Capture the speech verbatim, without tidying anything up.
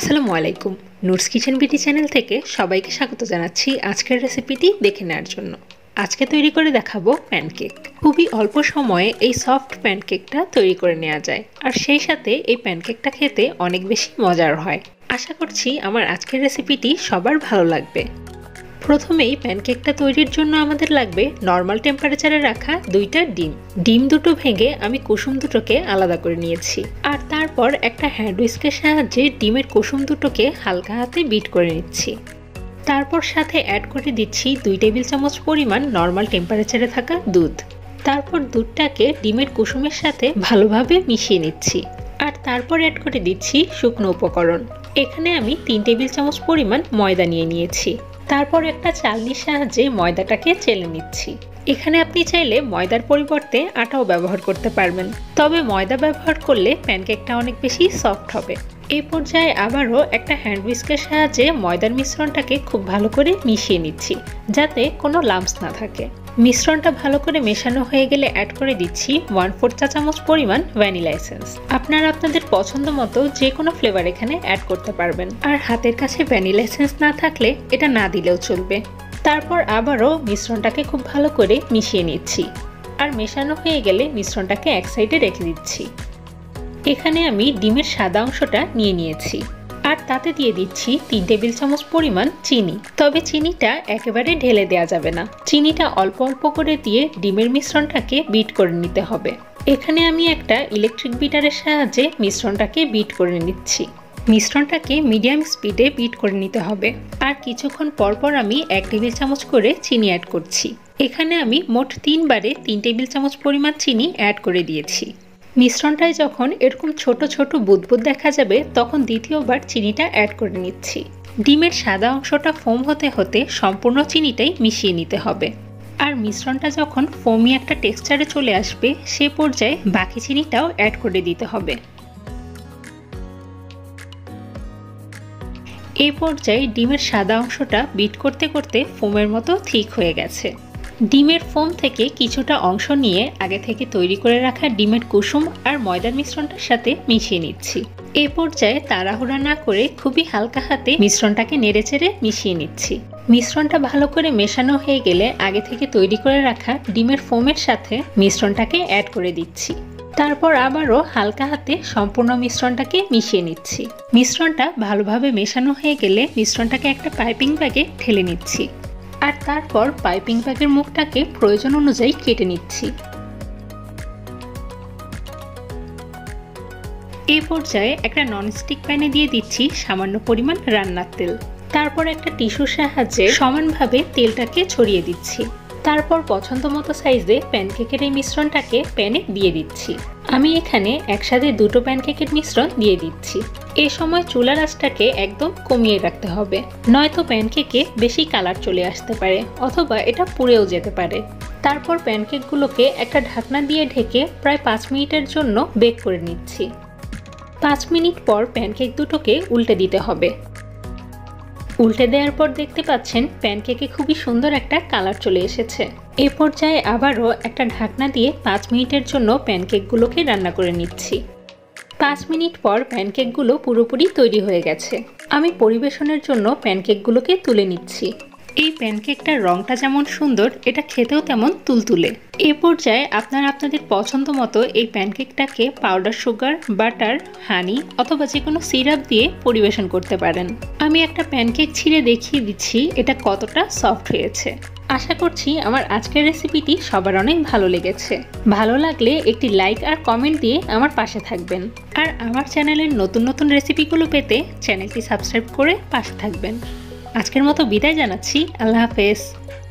আসসালামু আলাইকুম। Noor's kitchen BD channel থেকে সবাইকে স্বাগত জানাচ্ছি আজকের রেসিপিটি দেখে নেওয়ার জন্য। আজকে তৈরি করে দেখাবো প্যানকেক। খুবই অল্প সময়ে এই সফট প্যানকেকটা তৈরি করে নেওয়া যায়, আর সেই সাথে এই প্যানকেকটা খেতে অনেক বেশি মজার হয়। আশা করছি আমার আজকের রেসিপিটি সবার ভালো লাগবে। প্রথমেই প্যানকেকটা তৈরির জন্য আমাদের লাগবে নর্মাল টেম্পারেচারে রাখা দুইটা ডিম। ডিম দুটো ভেঙে আমি কুসুম দুটোকে আলাদা করে নিয়েছি, আর তারপর একটা হ্যান্ড হুইস্কের সাহায্যে ডিমের কুসুম দুটোকে হালকা হাতে বিট করে নিচ্ছি। তারপর সাথে অ্যাড করে দিচ্ছি দুই টেবিল চামচ পরিমাণ নর্মাল টেম্পারেচারে থাকা দুধ। তারপর দুধটাকে ডিমের কুসুমের সাথে ভালোভাবে মিশিয়ে নিচ্ছি, আর তারপর অ্যাড করে দিচ্ছি শুকনো উপকরণ। এখানে আমি তিন টেবিল চামচ পরিমাণ ময়দা নিয়ে নিয়েছি। তারপর একটা চালনির সাহায্যে ময়দাটাকে চেলে নিচ্ছি। এখানে আপনি চাইলে ময়দার পরিবর্তে আটাও ব্যবহার করতে পারবেন, তবে ময়দা ব্যবহার করলে প্যানকেকটা অনেক বেশি সফট হবে। এই পর্যায়ে আবারও একটা হ্যান্ড হুইস্কের সাহায্যে ময়দার মিশ্রণটাকে খুব ভালো করে মিশিয়ে নিচ্ছি, যাতে কোনো লাম্পস না থাকে। মিশ্রণটা ভালো করে মেশানো হয়ে গেলে অ্যাড করে দিচ্ছি ওয়ান ফোর চা চামচ পরিমাণ ভ্যানিলা এসেন্স। আপনারা আপনাদের পছন্দ মতো যে কোনো ফ্লেভার এখানে অ্যাড করতে পারবেন, আর হাতের কাছে ভ্যানিলা এসেন্স না থাকলে এটা না দিলেও চলবে। তারপর আবারও মিশ্রণটাকে খুব ভালো করে মিশিয়ে নিচ্ছি, আর মেশানো হয়ে গেলে মিশ্রণটাকে এক সাইডে রেখে দিচ্ছি। এখানে আমি ডিমের সাদা অংশটা নিয়ে নিয়েছি, আর তাতে দিয়ে দিচ্ছি তিন টেবিল চামচ পরিমাণ চিনি। তবে চিনিটা একেবারে ঢেলে দেওয়া যাবে না, চিনিটা অল্প অল্প করে দিয়ে ডিমের মিশ্রণটাকে বিট করে নিতে হবে। এখানে আমি একটা ইলেকট্রিক বিটারের সাহায্যে মিশ্রণটাকে বিট করে নিচ্ছি। মিশ্রণটাকে মিডিয়াম স্পিডে বিট করে নিতে হবে, আর কিছুক্ষণ পর পর আমি এক টেবিল চামচ করে চিনি অ্যাড করছি। এখানে আমি মোট তিনবারে তিন টেবিল চামচ পরিমাণ চিনি অ্যাড করে দিয়েছি। মিশ্রণটায় যখন এরকম ছোট ছোট বুদবুদ দেখা যাবে, তখন দ্বিতীয়বার চিনিটা অ্যাড করে নিচ্ছি। ডিমের সাদা অংশটা ফোম হতে হতে সম্পূর্ণ চিনিটাই মিশিয়ে নিতে হবে, আর মিশ্রণটা যখন ফোমি একটা টেক্সচারে চলে আসবে, সে পর্যায়ে বাকি চিনিটাও অ্যাড করে দিতে হবে। এই পর্যায়ে ডিমের সাদা অংশটা বিট করতে করতে ফোমের মতো ঠিক হয়ে গেছে। ডিমের ফোম থেকে কিছুটা অংশ নিয়ে আগে থেকে তৈরি করে রাখা ডিমের কুসুম আর ময়দার মিশ্রণটার সাথে মিশিয়ে নিচ্ছি। এই পর্যায়ে তাড়াহুড়া না করে খুবই হালকা হাতে মিশ্রণটাকে নেড়েচেড়ে মিশিয়ে নিচ্ছি। মিশ্রণটা ভালো করে মেশানো হয়ে গেলে আগে থেকে তৈরি করে রাখা ডিমের ফোমের সাথে মিশ্রণটাকে অ্যাড করে দিচ্ছি। তারপর আবারও হালকা হাতে সম্পূর্ণ মিশ্রণটাকে মিশিয়ে নিচ্ছি। মিশ্রণটা ভালোভাবে মেশানো হয়ে গেলে মিশ্রণটাকে একটা পাইপিং ব্যাগে ঢেলে নিচ্ছি, আর তারপর পাইপিং ব্যাগের মুখটাকে প্রয়োজন অনুযায়ী কেটে নিচ্ছি। এই পর্যায়ে একটা ননস্টিক প্যানে দিয়ে দিচ্ছি সামান্য পরিমাণ রান্নার তেল। তারপর একটা টিস্যুর সাহায্যে সমানভাবে তেলটাকে ছড়িয়ে দিচ্ছি। তারপর পছন্দ মতো সাইজে প্যানকেকের এই মিশ্রণটাকে প্যানে দিয়ে দিচ্ছি। আমি এখানে একসাথে দুটো প্যানকেকের মিশ্রণ দিয়ে দিচ্ছি। এই সময় চুলার আঁচটাকে একদম কমিয়ে রাখতে হবে, নয়তো প্যানকেকে বেশি কালার চলে আসতে পারে, অথবা এটা পুড়েও যেতে পারে। তারপর প্যানকেকগুলোকে একটা ঢাকনা দিয়ে ঢেকে প্রায় পাঁচ মিনিটের জন্য বেক করে নিচ্ছি। পাঁচ মিনিট পর প্যানকেক দুটোকে উল্টে দিতে হবে। উল্টে দেওয়ার পর দেখতে পাচ্ছেন প্যানকেকে খুবই সুন্দর একটা কালার চলে এসেছে। এই পর্যায়ে আবারও একটা ঢাকনা দিয়ে পাঁচ মিনিটের জন্য প্যানকেকগুলোকে রান্না করে নিচ্ছি। পাঁচ মিনিট পর প্যানকেকগুলো পুরোপুরি তৈরি হয়ে গেছে। আমি পরিবেশনের জন্য প্যানকেকগুলোকে তুলে নিচ্ছি। এই প্যানকেকটার রংটা যেমন সুন্দর, এটা খেতেও তেমন তুলতুলে। এ পর্যায়ে আপনারা আপনাদের পছন্দ মতো এই প্যানকেকটাকে পাউডার সুগার, বাটার, হানি অথবা যে কোনো সিরাপ দিয়ে পরিবেশন করতে পারেন। আমি একটা প্যানকেক ছিঁড়ে দেখিয়ে দিচ্ছি এটা কতটা সফট হয়েছে। আশা করছি আমার আজকের রেসিপিটি সবার অনেক ভালো লেগেছে। ভালো লাগলে একটি লাইক আর কমেন্ট দিয়ে আমার পাশে থাকবেন, আর আমার চ্যানেলের নতুন নতুন রেসিপিগুলো পেতে চ্যানেলটি সাবস্ক্রাইব করে পাশে থাকবেন। আজকের মতো বিদায় জানাচ্ছি। আল্লাহ হাফেজ।